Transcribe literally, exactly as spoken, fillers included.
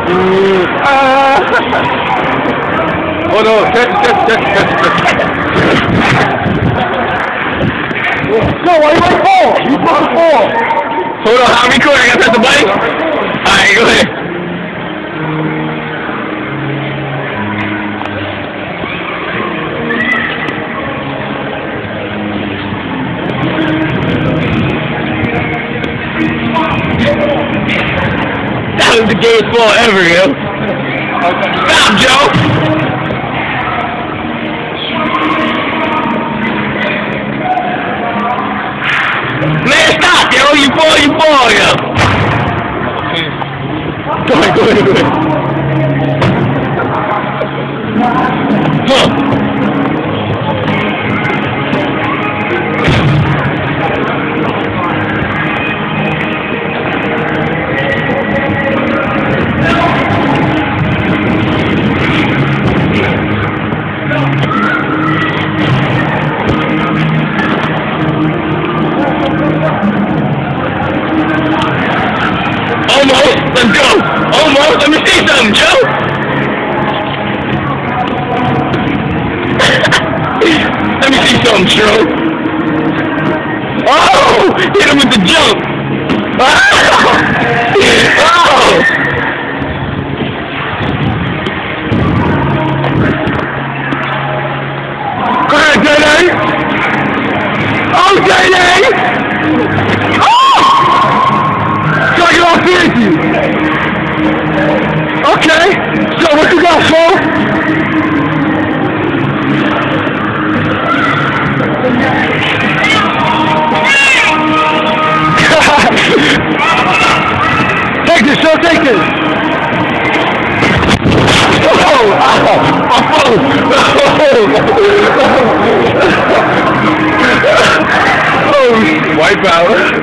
Ah. Oh no, catch, catch, catch, catch, catch. No, why you might fall? You might fall. Hold on, I'm recording. I gotta press the button. Alright, go ahead. That was the gayest fall ever, yo. Stop, Joe! Man, stop, yo! You fall, you fall, yo! Go ahead, go ahead, go ahead. Huh. Almost, let's go. Almost, let me see something, Joe. Let me see something, Joe. Oh, hit him with the jump. Oh, oh. Go ahead, J D. Oh, J D. Okay, so what you got, Flo? Take this, Flo, take this. Oh, ow, oh, oh, wipe out.